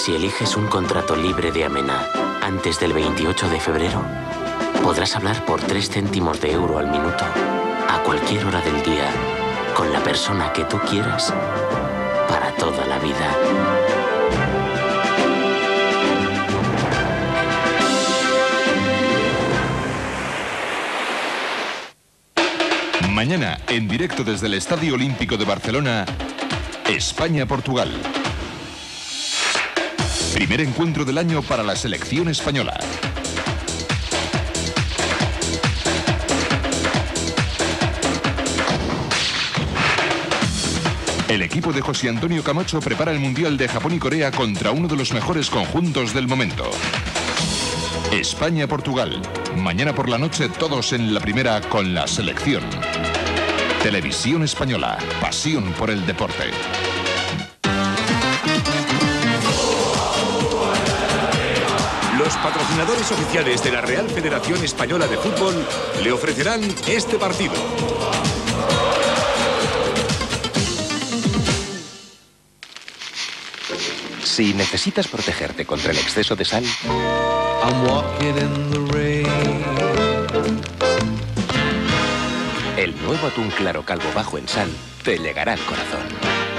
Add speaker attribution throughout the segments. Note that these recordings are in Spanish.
Speaker 1: Si eliges un contrato libre de Amena antes del 28 de febrero, podrás hablar por 3 céntimos de euro al minuto, a cualquier hora del día, con la persona que tú quieras, para toda la vida.
Speaker 2: Mañana, en directo desde el Estadio Olímpico de Barcelona, España-Portugal. Primer encuentro del año para la selección española. El equipo de José Antonio Camacho prepara el Mundial de Japón y Corea contra uno de los mejores conjuntos del momento. España-Portugal. Mañana por la noche todos en la primera con la selección. Televisión Española. Pasión por el deporte.
Speaker 3: Los patrocinadores oficiales de la Real Federación Española de Fútbol le ofrecerán este partido.
Speaker 4: Si necesitas protegerte contra el exceso de sal, el nuevo atún claro calvo bajo en sal te llegará al corazón.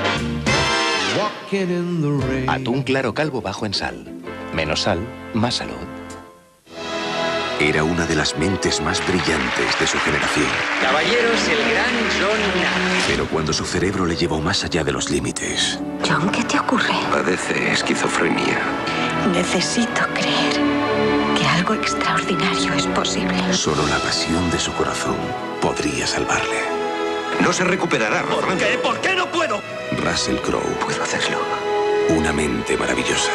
Speaker 4: Atún claro calvo bajo en sal. Menos sal, más salud.
Speaker 5: Era una de las mentes más brillantes de su generación.
Speaker 6: Caballeros, el gran John Nash.
Speaker 5: Pero cuando su cerebro le llevó más allá de los límites...
Speaker 7: John, ¿qué te ocurre?
Speaker 5: Padece esquizofrenia.
Speaker 7: Necesito creer que algo extraordinario es posible.
Speaker 5: Solo la pasión de su corazón podría salvarle.
Speaker 3: No se recuperará,
Speaker 6: ¿Por qué? ¿Por qué no puedo?
Speaker 5: Russell Crowe.
Speaker 3: Puedo hacerlo.
Speaker 5: Una mente maravillosa.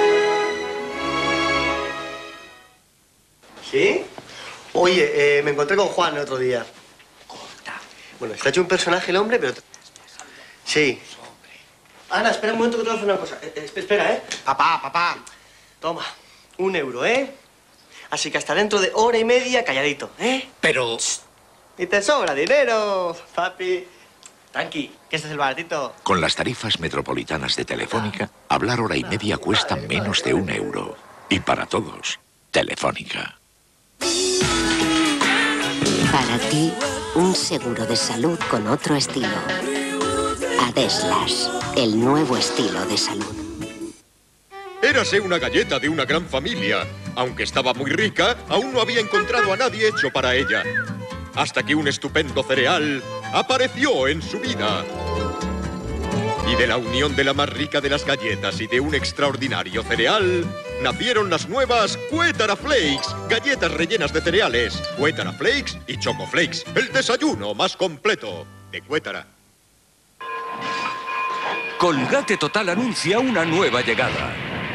Speaker 8: ¿Sí? Oye, me encontré con Juan el otro día. Bueno, está hecho un personaje el hombre, pero... Sí. Ana, espera un momento que te voy a hacer una cosa. Espera, ¿eh? Papá. Toma, 1 euro, ¿eh? Así que hasta dentro de hora y media calladito, ¿eh?
Speaker 6: Pero...
Speaker 8: Y te sobra dinero, papi. Tranqui, que este es el baratito.
Speaker 9: Con las tarifas metropolitanas de Telefónica, hablar hora y media cuesta menos de 1 euro. Y para todos, Telefónica.
Speaker 7: Para ti, un seguro de salud con otro estilo. Adeslas, el nuevo estilo de salud.
Speaker 10: Érase una galleta de una gran familia. Aunque estaba muy rica, aún no había encontrado a nadie hecho para ella. Hasta que un estupendo cereal apareció en su vida. Y de la unión de la más rica de las galletas y de un extraordinario cereal, nacieron las nuevas Cuétara Flakes, galletas rellenas de cereales. Cuétara Flakes y Choco Flakes, el desayuno más completo de Cuétara.
Speaker 3: Colgate Total anuncia una nueva llegada.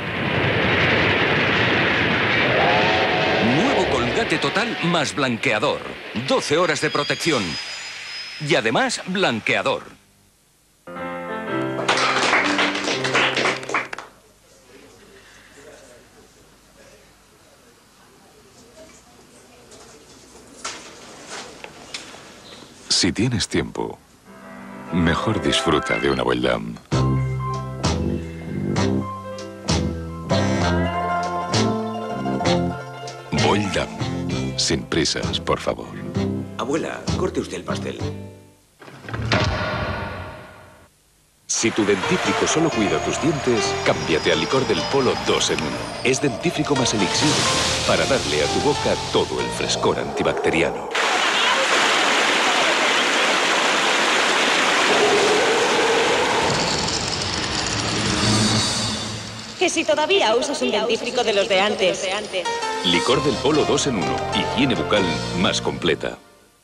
Speaker 3: Nuevo Colgate Total más blanqueador. 12 horas de protección. Y además, blanqueador.
Speaker 2: Si tienes tiempo, mejor disfruta de una Weldam. Weldam. Sin prisas, por favor.
Speaker 3: Abuela, corte usted el pastel.
Speaker 4: Si tu dentífrico solo cuida tus dientes, cámbiate al licor del Polo 2 en 1. Es dentífrico más elixir para darle a tu boca todo el frescor antibacteriano.
Speaker 11: Que si todavía usas un dentífrico de los de antes.
Speaker 4: Licor del Polo 2 en 1. Higiene bucal más completa.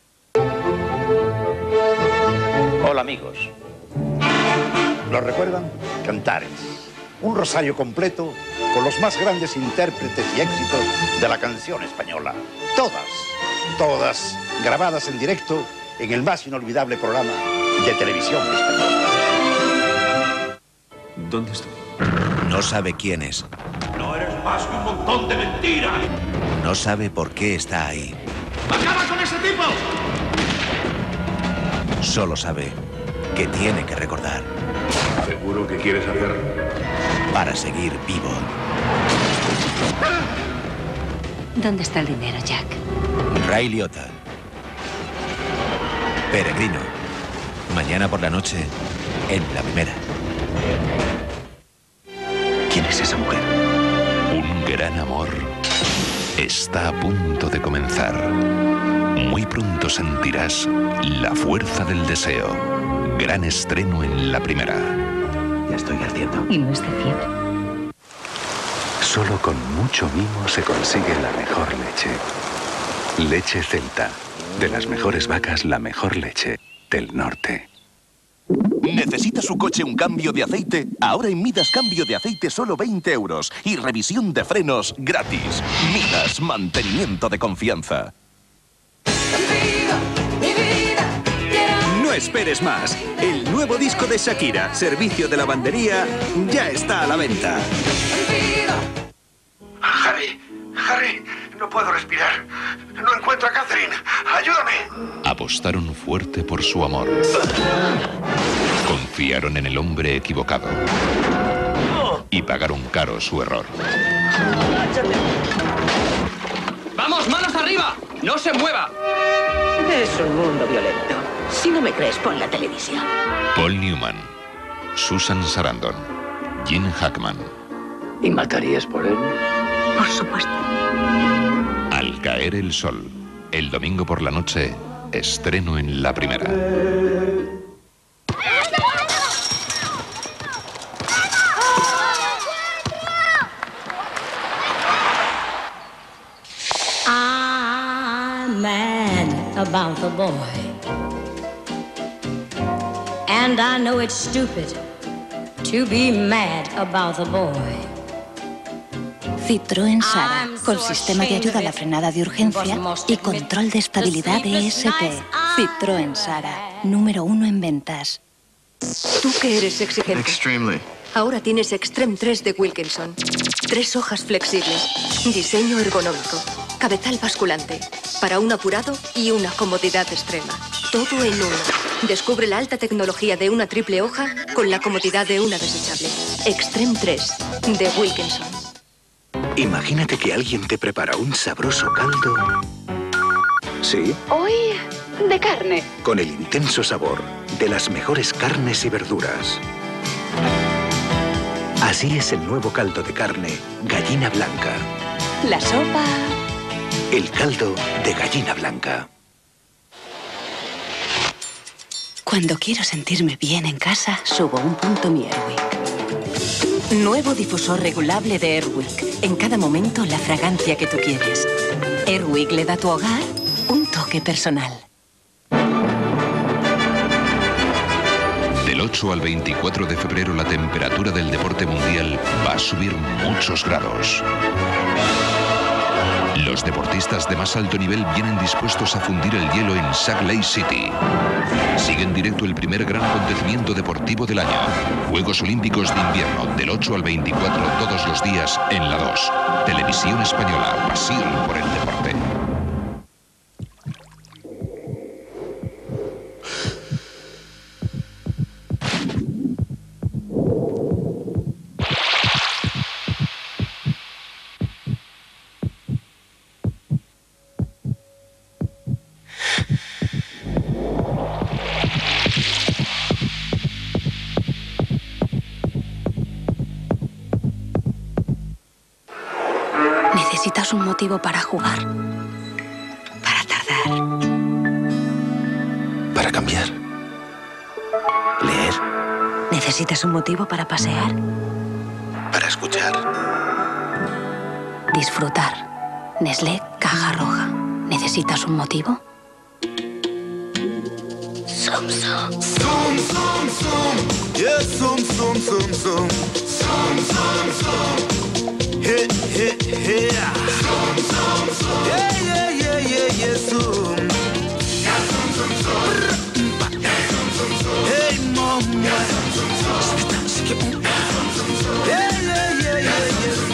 Speaker 12: Hola, amigos. ¿Lo recuerdan? Cantares. Un rosario completo con los más grandes intérpretes y éxitos de la canción española. Todas grabadas en directo en el más inolvidable programa de televisión española.
Speaker 2: ¿Dónde estoy?
Speaker 9: No sabe quién es.
Speaker 13: No eres más que un montón de mentiras.
Speaker 9: No sabe por qué está ahí.
Speaker 13: ¡Acaba con ese tipo!
Speaker 9: Solo sabe que tiene que recordar.
Speaker 13: ¿Seguro que quieres hacerlo?
Speaker 5: para seguir vivo.
Speaker 14: ¿Dónde está el dinero, Jack?
Speaker 5: Ray Liotta. Peregrino. Mañana por la noche, en la primera. ¿Quién es esa mujer?
Speaker 2: Un gran amor está a punto de comenzar. Muy pronto sentirás la fuerza del deseo. Gran estreno en la primera.
Speaker 5: Ya estoy ardiendo.
Speaker 14: Y no es de fiebre.
Speaker 5: Solo con mucho mimo se consigue la mejor leche. Leche Celta. De las mejores vacas, la mejor leche del norte.
Speaker 15: ¿Necesita su coche un cambio de aceite? Ahora en Midas cambio de aceite solo 20 euros y revisión de frenos gratis. Midas, mantenimiento de confianza.
Speaker 16: No esperes más. El nuevo disco de Shakira, Servicio de Lavandería, ya está a la venta.
Speaker 17: Harry, no puedo respirar. No encuentro a Catherine. ¡Ayúdame!
Speaker 2: Apostaron fuerte por su amor. Confiaron en el hombre equivocado. Y pagaron caro su error.
Speaker 6: ¡Vamos, manos arriba! ¡No se mueva!
Speaker 18: Es un mundo violento. Si no me crees, pon la televisión.
Speaker 2: Paul Newman, Susan Sarandon, Gene Hackman.
Speaker 18: ¿Y matarías por él?
Speaker 14: Por supuesto.
Speaker 2: Al caer el sol, el domingo por la noche, estreno en la primera.
Speaker 19: I'm mad about the boy. And I know it's stupid to be mad about the boy.
Speaker 20: Citroën Sara, con sistema de ayuda a la frenada de urgencia y control de estabilidad ESP. Citroën Sara, número 1 en ventas.
Speaker 21: Tú que eres exigente.
Speaker 17: Extremely.
Speaker 21: Ahora tienes Extreme 3 de Wilkinson. 3 hojas flexibles, diseño ergonómico, cabezal basculante, para un apurado y una comodidad extrema. Todo en uno. Descubre la alta tecnología de una triple hoja con la comodidad de una desechable. Extreme 3 de Wilkinson.
Speaker 5: Imagínate que alguien te prepara un sabroso caldo. ¿Sí?
Speaker 21: Hoy de carne.
Speaker 5: Con el intenso sabor de las mejores carnes y verduras. Así es el nuevo caldo de carne Gallina Blanca.
Speaker 21: La sopa.
Speaker 5: El caldo de Gallina Blanca.
Speaker 20: Cuando quiero sentirme bien en casa, subo un punto mi Airwick. Nuevo difusor regulable de Airwick. En cada momento, la fragancia que tú quieres. Airwick le da a tu hogar un toque personal.
Speaker 2: Del 8 al 24 de febrero la temperatura del deporte mundial va a subir muchos grados. Los deportistas de más alto nivel vienen dispuestos a fundir el hielo en Salt Lake City. Sigue en directo el primer gran acontecimiento deportivo del año. Juegos Olímpicos de Invierno, del 8 al 24, todos los días en la 2. Televisión Española, pasión por el deporte.
Speaker 20: Necesitas un motivo para jugar. Para tardar.
Speaker 5: Para cambiar. Leer.
Speaker 20: Necesitas un motivo para pasear.
Speaker 5: Para escuchar.
Speaker 20: Disfrutar. Nestlé Caja Roja. ¿Necesitas un motivo?
Speaker 19: Zum, zum.
Speaker 22: Zum, zum, zum. Yeah, zum, zum, zum, zum. Zum, zum, zum. Hey, hey, hey. Zum, zum, zum. Yeah, yeah, yeah, yeah, yeah, zum. Ja, zum, zum, zum. Ja, zum, zum, zum. Hey, mom. Ja, zum, zum, zum. Ja, zum, zum, zum. Yeah, yeah, yeah, yeah,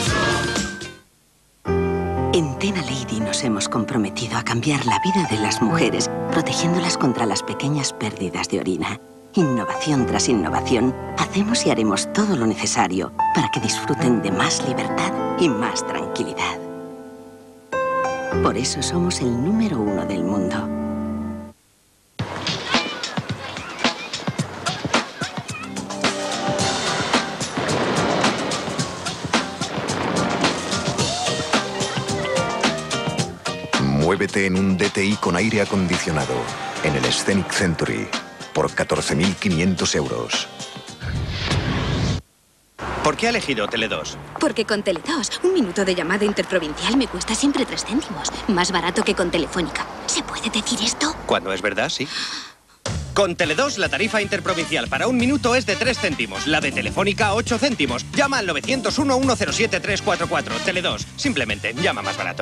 Speaker 22: yeah.
Speaker 7: En Tena Lady nos hemos comprometido a cambiar la vida de las mujeres, protegiéndolas contra las pequeñas pérdidas de orina. Innovación tras innovación, hacemos y haremos todo lo necesario para que disfruten de más libertad y más tranquilidad. Por eso somos el número 1 del mundo.
Speaker 1: Muévete en un DTI con aire acondicionado en el Scenic Century por 14.500 euros.
Speaker 8: ¿Por qué ha elegido Tele2?
Speaker 23: Porque con Tele2, un minuto de llamada interprovincial me cuesta siempre 3 céntimos. Más barato que con Telefónica. ¿Se puede decir esto?
Speaker 8: Cuando es verdad, sí. Con Tele2, la tarifa interprovincial para un minuto es de 3 céntimos. La de Telefónica, 8 céntimos. Llama al 901-107-344. Tele2, simplemente llama más barato.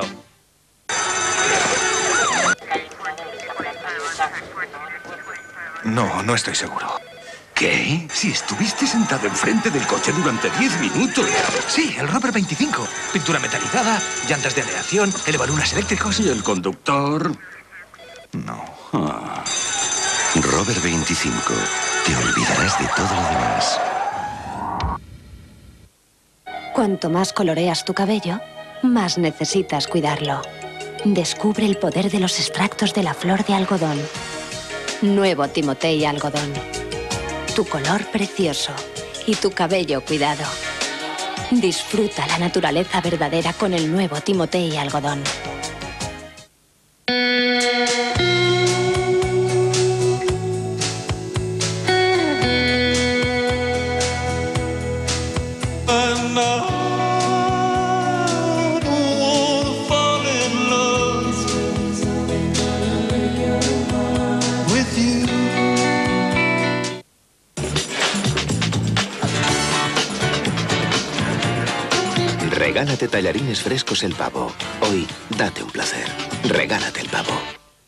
Speaker 24: No estoy seguro.
Speaker 25: ¿Qué? Si estuviste sentado enfrente del coche durante 10 minutos.
Speaker 24: Sí, el Rover 25. Pintura metalizada, llantas de aleación, elevalunas eléctricos.
Speaker 25: ¿Y el conductor?
Speaker 24: No.
Speaker 25: Rover 25. Te olvidarás de todo lo demás.
Speaker 26: Cuanto más coloreas tu cabello, más necesitas cuidarlo. Descubre el poder de los extractos de la flor de algodón. Nuevo Timotei Algodón. Tu color precioso y tu cabello cuidado. Disfruta la naturaleza verdadera con el nuevo Timotei Algodón.
Speaker 27: Regálate tallarines frescos El Pavo. Hoy, date un placer. Regálate El Pavo.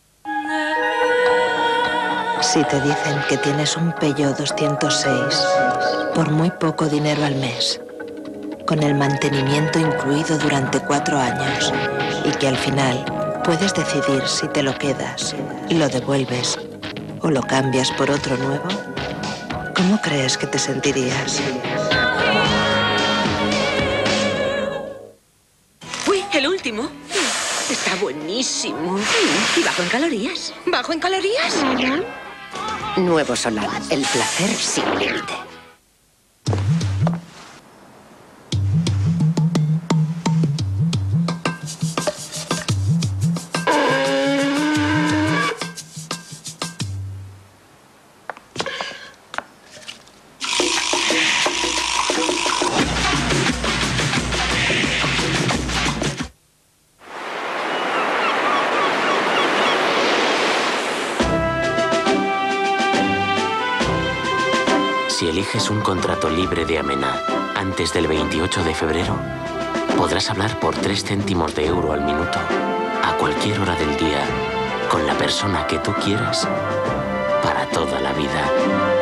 Speaker 20: Si te dicen que tienes un Peugeot 206 por muy poco dinero al mes, con el mantenimiento incluido durante 4 años, y que al final puedes decidir si te lo quedas, lo devuelves o lo cambias por otro nuevo, ¿cómo crees que te sentirías?
Speaker 18: Uy, el último. Está buenísimo. Y bajo en calorías. ¿Bajo en calorías?
Speaker 7: Nuevo Solar, el placer sin límite.
Speaker 28: Si eliges un contrato libre de Amena antes del 28 de febrero, podrás hablar por 3 céntimos de euro al minuto, a cualquier hora del día, con la persona que tú quieras, para toda la vida.